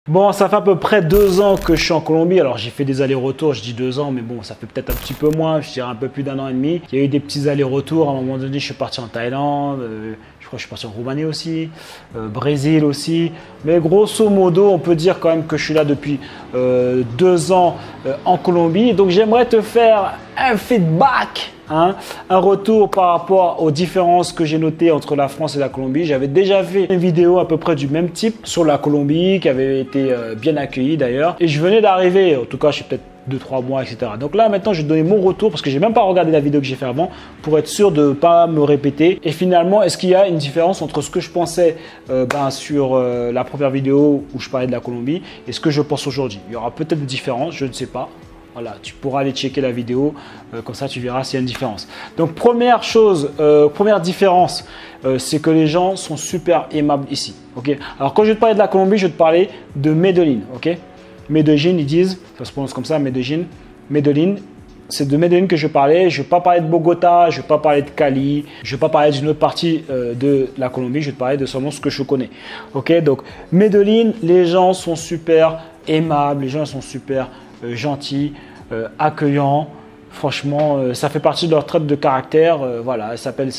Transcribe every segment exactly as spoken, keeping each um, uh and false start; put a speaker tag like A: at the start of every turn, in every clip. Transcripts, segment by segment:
A: Bon, ça fait à peu près deux ans que je suis en Colombie. Alors, j'ai fait des allers-retours, je dis deux ans, mais bon, ça fait peut-être un petit peu moins, je dirais un peu plus d'un an et demi. Il y a eu des petits allers-retours. À un moment donné, je suis parti en Thaïlande, euh, je crois que je suis parti en Roumanie aussi, euh, Brésil aussi. Mais grosso modo, on peut dire quand même que je suis là depuis euh, deux ans euh, en Colombie. Donc, j'aimerais te faire un feedback. Hein, un retour par rapport aux différences que j'ai notées entre la France et la Colombie. J'avais déjà fait une vidéo à peu près du même type sur la Colombie qui avait été euh, bien accueillie d'ailleurs. Et je venais d'arriver, en tout cas je suis peut-être deux trois mois, et cetera. Donc là maintenant je vais te donner mon retour parce que j'ai même pas regardé la vidéo que j'ai fait avant pour être sûr de ne pas me répéter. Et finalement, est-ce qu'il y a une différence entre ce que je pensais euh, ben, sur euh, la première vidéo où je parlais de la Colombie et ce que je pense aujourd'hui? Il y aura peut-être des différences, je ne sais pas. Voilà, tu pourras aller checker la vidéo, euh, comme ça tu verras s'il y a une différence. Donc première chose, euh, première différence, euh, c'est que les gens sont super aimables ici. Okay, alors quand je vais te parler de la Colombie, je vais te parler de Medellín. Okay, Medellín, ils disent, ça se prononce comme ça, Medellín. Medellín, c'est de Medellín que je parlais. Je ne vais pas parler de Bogota, je ne vais pas parler de Cali, je ne vais pas parler d'une autre partie euh, de la Colombie, je vais te parler de seulement ce que je connais. Ok, donc Medellín, les gens sont super aimables, les gens sont super Euh, gentils, euh, accueillants. Franchement, euh, ça fait partie de leur trait de caractère. Euh, voilà,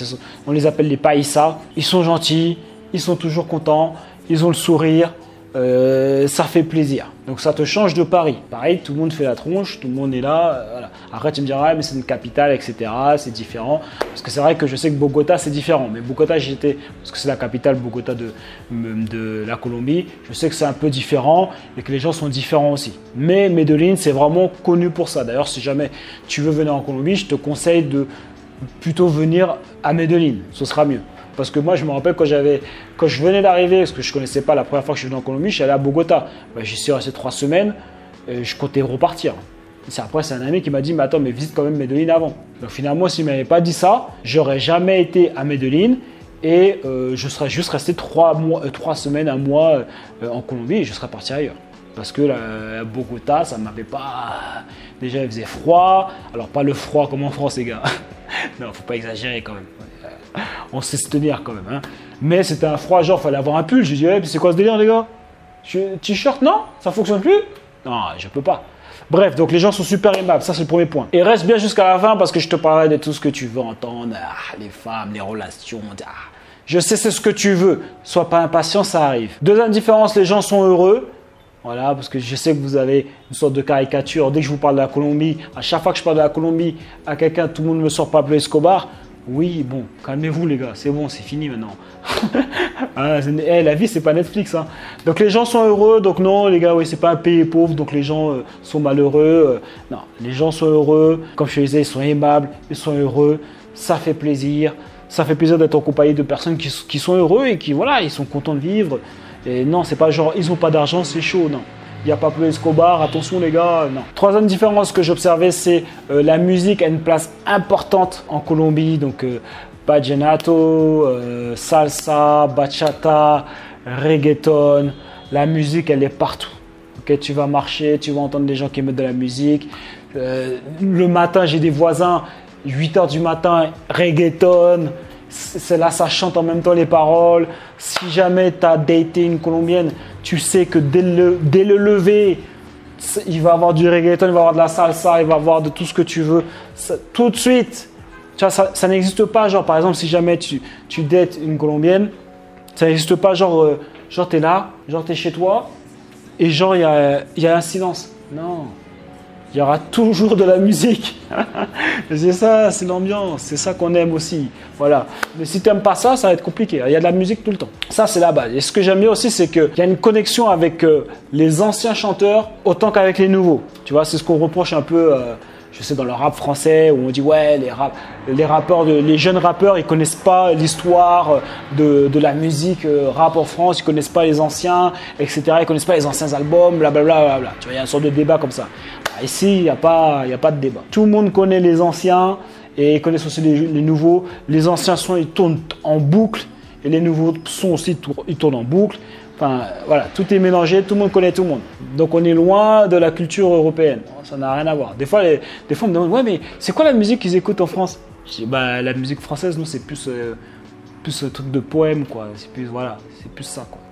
A: on les appelle les païsas. Ils sont gentils, ils sont toujours contents, ils ont le sourire. Euh, ça fait plaisir. Donc ça te change de Paris. Pareil, tout le monde fait la tronche, tout le monde est là. Euh, voilà. Après, tu me diras, ah, mais c'est une capitale, et cetera. C'est différent. Parce que c'est vrai que je sais que Bogota, c'est différent. Mais Bogota, j'étais, parce que c'est la capitale, Bogota de, de la Colombie. Je sais que c'est un peu différent et que les gens sont différents aussi. Mais Medellín, c'est vraiment connu pour ça. D'ailleurs, si jamais tu veux venir en Colombie, je te conseille de plutôt venir à Medellín. Ce sera mieux. Parce que moi, je me rappelle quand, quand je venais d'arriver, parce que je ne connaissais pas la première fois que je suis venu en Colombie, je suis allé à Bogota. Ben, j'y suis resté trois semaines et je comptais repartir. Et après, c'est un ami qui m'a dit, mais attends, mais visite quand même Medellín avant. Donc finalement, s'il ne m'avait pas dit ça, j'aurais jamais été à Medellín et euh, je serais juste resté trois, mois, euh, trois semaines, un mois euh, en Colombie et je serais parti ailleurs. Parce que la, Bogota, ça ne m'avait pas… Déjà, il faisait froid. Alors, pas le froid comme en France, les gars. Non, il ne faut pas exagérer quand même. On sait se tenir quand même. Hein. Mais c'était un froid, genre, il fallait avoir un pull. Je dis, hey, c'est quoi ce délire, les gars? T-shirt, non? Ça ne fonctionne plus? Non, je ne peux pas. Bref, donc les gens sont super aimables. Ça, c'est le premier point. Et reste bien jusqu'à la fin parce que je te parlerai de tout ce que tu veux entendre. Ah, les femmes, les relations. Ah. Je sais, c'est ce que tu veux. Sois pas impatient, ça arrive. Deuxième différence, les gens sont heureux. Voilà, parce que je sais que vous avez une sorte de caricature. Dès que je vous parle de la Colombie, à chaque fois que je parle de la Colombie à quelqu'un, tout le monde me sort Pablo Escobar. Oui, bon, calmez-vous les gars, c'est bon, c'est fini maintenant. Ah, hey, la vie, c'est pas Netflix. Hein. Donc les gens sont heureux, donc non, les gars, oui, c'est pas un pays pauvre, donc les gens euh, sont malheureux. Euh, non, les gens sont heureux, comme je te disais, ils sont aimables, ils sont heureux, ça fait plaisir. Ça fait plaisir d'être accompagné de personnes qui, qui sont heureux et qui, voilà, ils sont contents de vivre. Et non, c'est pas genre, ils n'ont pas d'argent, c'est chaud, non. Il n'y a pas Pablo Escobar, attention les gars, non. Troisième différence que j'observais, c'est euh, la musique a une place importante en Colombie. Donc, euh, vallenato, euh, salsa, bachata, reggaeton. La musique, elle est partout. Okay, tu vas marcher, tu vas entendre des gens qui mettent de la musique. Euh, le matin, j'ai des voisins, huit heures du matin, reggaeton. C'est là, ça chante en même temps les paroles. Si jamais tu as daté une colombienne, tu sais que dès le, dès le lever, il va y avoir du reggaeton, il va y avoir de la salsa, il va y avoir de tout ce que tu veux. Ça, tout de suite, tu vois, ça, ça n'existe pas. Genre, par exemple, si jamais tu, tu dates une colombienne, ça n'existe pas. Genre, euh, genre tu es là, genre tu es chez toi, et genre, il y a, y a un silence. Non. Il y aura toujours de la musique. C'est ça, c'est l'ambiance. C'est ça qu'on aime aussi. Voilà. Mais si tu n'aimes pas ça, ça va être compliqué. Il y a de la musique tout le temps. Ça, c'est la base. Et ce que j'aime bien aussi, c'est qu'il y a une connexion avec euh, les anciens chanteurs autant qu'avec les nouveaux. Tu vois, c'est ce qu'on reproche un peu, euh, je sais, dans le rap français, où on dit, ouais, les, rap, les, rappeurs de, les jeunes rappeurs, ils ne connaissent pas l'histoire de, de la musique euh, rap en France, ils ne connaissent pas les anciens, et cetera. Ils ne connaissent pas les anciens albums, blablabla. Bla, bla, bla. Tu vois, il y a une sorte de débat comme ça. Ici, il n'y a pas, il y a pas de débat. Tout le monde connaît les anciens et ils connaissent aussi les, les nouveaux. Les anciens sons, ils tournent en boucle et les nouveaux sons aussi, ils tournent en boucle. Enfin, voilà, tout est mélangé, tout le monde connaît tout le monde. Donc, on est loin de la culture européenne. Ça n'a rien à voir. Des fois, les, des fois on me demande, ouais, mais c'est quoi la musique qu'ils écoutent en France? Je dis, bah, la musique française, nous, c'est plus, euh, plus un truc de poème, quoi. C'est plus, voilà, c'est plus ça, quoi.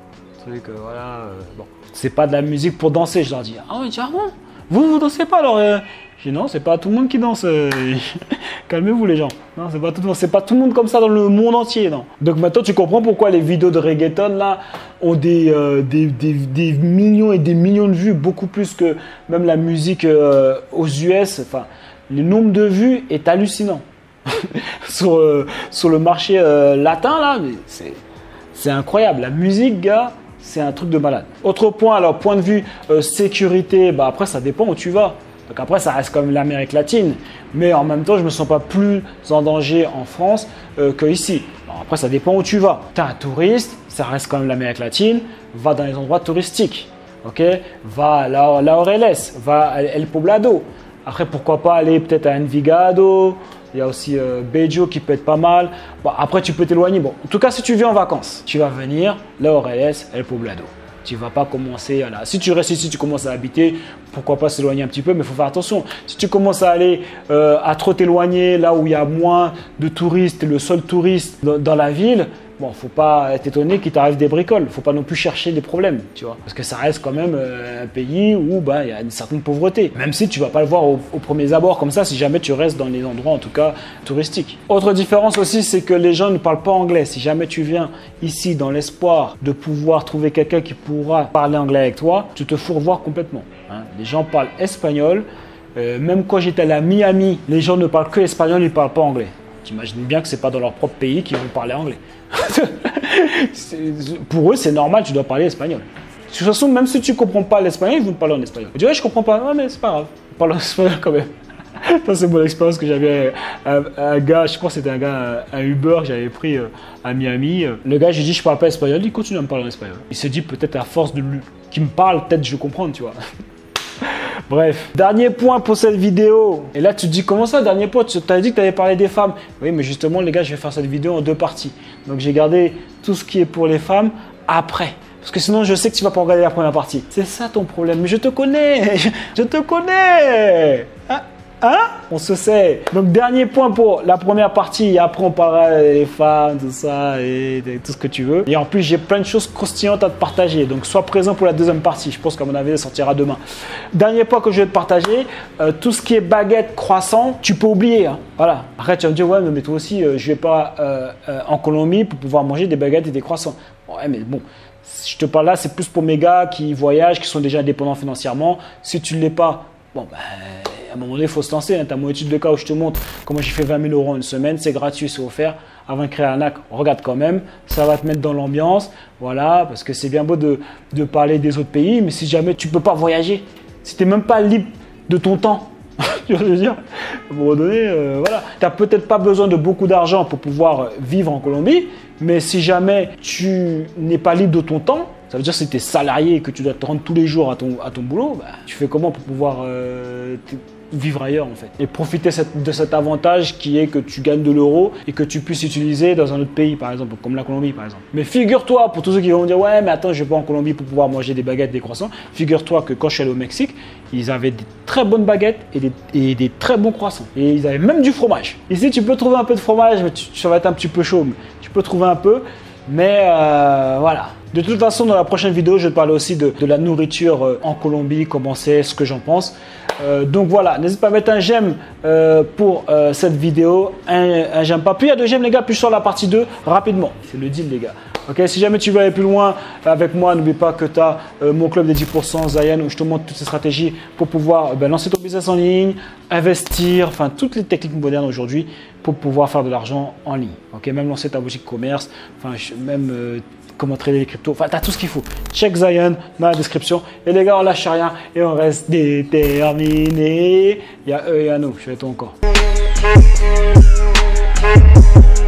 A: truc, euh, voilà. Euh, bon, c'est pas de la musique pour danser, je leur dis. Ah oui, ah bon, vous, vous dansez pas alors euh... Je dis non, c'est pas tout le monde qui danse. Euh... Calmez-vous les gens. Non, c'est pas tout le monde, c'est pas tout le monde comme ça dans le monde entier, non. Donc maintenant, tu comprends pourquoi les vidéos de reggaeton là ont des, euh, des, des, des millions et des millions de vues, beaucoup plus que même la musique euh, aux U S. Enfin, le nombre de vues est hallucinant. sur, euh, sur le marché euh, latin, là, c'est incroyable. La musique, gars, c'est un truc de malade. Autre point, alors, point de vue euh, sécurité, bah, après, ça dépend où tu vas. Donc après, ça reste quand même l'Amérique latine. Mais en même temps, je ne me sens pas plus en danger en France euh, qu'ici. Après, ça dépend où tu vas. Tu es un touriste, ça reste quand même l'Amérique latine. Va dans les endroits touristiques. Okay, va à la, la O R L S, va à El Poblado. Après, pourquoi pas aller peut-être à Envigado. Il y a aussi euh, Bejo qui peut être pas mal. Bon, après, tu peux t'éloigner. Bon, en tout cas, si tu viens en vacances, tu vas venir, la O R L S, El Poblado. Tu ne vas pas commencer à la... Si tu restes ici, tu commences à habiter, pourquoi pas s'éloigner un petit peu, mais il faut faire attention. Si tu commences à aller euh, à trop t'éloigner, là où il y a moins de touristes, le seul touriste dans, dans la ville, bon, il ne faut pas t'étonner qu'il t'arrive des bricoles. Il ne faut pas non plus chercher des problèmes, tu vois. Parce que ça reste quand même euh, un pays où bah, il y a une certaine pauvreté. Même si tu ne vas pas le voir au, au premier abord comme ça, si jamais tu restes dans les endroits, en tout cas, touristiques. Autre différence aussi, c'est que les gens ne parlent pas anglais. Si jamais tu viens ici dans l'espoir de pouvoir trouver quelqu'un qui pourra parler anglais avec toi, tu te fous revoir complètement. Hein. Les gens parlent espagnol. Euh, même quand j'étais allé à Miami, les gens ne parlent que espagnol, ils ne parlent pas anglais. T'imagines bien que ce n'est pas dans leur propre pays qu'ils vont parler anglais. Pour eux, c'est normal, tu dois parler espagnol. De toute façon, même si tu ne comprends pas l'espagnol, ils vont te parler en espagnol. Tu dis, ouais, je ne comprends pas. Ouais, mais c'est pas grave. Parle en espagnol quand même. Ça, c'est mon expérience que j'avais. Un, un gars, je crois que c'était un gars, un Uber que j'avais pris à Miami. Le gars, j'ai dit, je ne parle pas espagnol. Il continue à me parler en espagnol. Il se dit, peut-être à force de lui, qu'il me parle, peut-être je vais comprendre, tu vois. Bref, dernier point pour cette vidéo. Et là, tu te dis, comment ça, dernier point? Tu t'avais dit que tu avais parlé des femmes. Oui, mais justement, les gars, je vais faire cette vidéo en deux parties. Donc, j'ai gardé tout ce qui est pour les femmes après. Parce que sinon, je sais que tu ne vas pas regarder la première partie. C'est ça ton problème. Mais je te connais. Je te connais. Hein? Hein? On se sait. Donc, dernier point pour la première partie. Et après, on parlera des femmes, tout ça, et, et tout ce que tu veux. Et en plus, j'ai plein de choses croustillantes à te partager. Donc, sois présent pour la deuxième partie. Je pense qu'à mon avis, elle sortira demain. Dernier point que je vais te partager. Euh, tout ce qui est baguette, croissant, tu peux oublier. Hein. Voilà. Après, tu vas me dire, ouais, mais toi aussi, euh, je ne vais pas euh, euh, en Colombie pour pouvoir manger des baguettes et des croissants. Ouais, mais bon. Je te parle là, c'est plus pour mes gars qui voyagent, qui sont déjà indépendants financièrement. Si tu ne l'es pas, bon, ben. À un moment donné, il faut se lancer. Hein. Tu as mon étude de cas où je te montre comment j'ai fait vingt mille euros en une semaine. C'est gratuit, c'est offert. Avant de créer un arnaque, regarde quand même. Ça va te mettre dans l'ambiance. Voilà, parce que c'est bien beau de, de parler des autres pays. Mais si jamais tu ne peux pas voyager, si tu n'es même pas libre de ton temps, tu vois ce que je veux dire? À un moment donné, euh, voilà. Tu n'as peut-être pas besoin de beaucoup d'argent pour pouvoir vivre en Colombie. Mais si jamais tu n'es pas libre de ton temps, ça veut dire que si tu es salarié et que tu dois te rendre tous les jours à ton, à ton boulot, bah, tu fais comment pour pouvoir euh, vivre ailleurs en fait? Et profiter cette, de cet avantage qui est que tu gagnes de l'euro et que tu puisses utiliser dans un autre pays, par exemple, comme la Colombie par exemple. Mais figure-toi, pour tous ceux qui vont dire « Ouais, mais attends, je vais pas en Colombie pour pouvoir manger des baguettes, des croissants », figure-toi que quand je suis allé au Mexique, ils avaient des très bonnes baguettes et des, et des très bons croissants. Et ils avaient même du fromage. Ici, tu peux trouver un peu de fromage, mais tu, ça va être un petit peu chaud. Mais tu peux trouver un peu, mais euh, voilà. De toute façon, dans la prochaine vidéo, je vais te parler aussi de, de la nourriture euh, en Colombie, comment c'est, ce que j'en pense. Euh, donc voilà, n'hésite pas à mettre un j'aime euh, pour euh, cette vidéo, un, un j'aime pas. Plus il y a de j'aime les gars, plus je sors la partie deux rapidement. C'est le deal les gars. Ok, si jamais tu veux aller plus loin avec moi, n'oublie pas que tu as euh, mon club des dix pour cent Zayan où je te montre toutes ces stratégies pour pouvoir euh, ben, lancer ton business en ligne, investir, enfin toutes les techniques modernes aujourd'hui pour pouvoir faire de l'argent en ligne. Ok, même lancer ta boutique commerce, enfin même euh, comment trader les cryptos, enfin tu as tout ce qu'il faut. Check Zayan dans la description. Et les gars, on lâche rien et on reste déterminés. Il y a eux et il y a nous, je fais tout encore.